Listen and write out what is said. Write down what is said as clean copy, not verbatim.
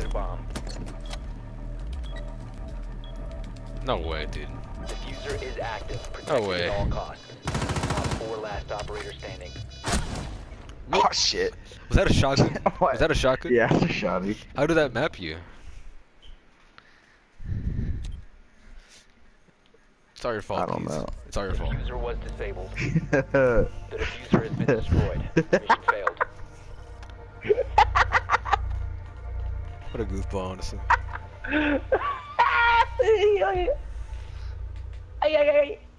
bomb. No way, dude. Diffuser is active. No Protected way. at all costs. Top 4 last operator standing. Oh shit. Was that a shotgun? What? Was that a shotgun? Yeah, it's a shotty. How did that map you? It's all your fault. I don't Keith. know. It's all your fault. Diffuser was disabled. The diffuser has been destroyed. Mission failed. What a goofball, honestly. Ay, ay, ay.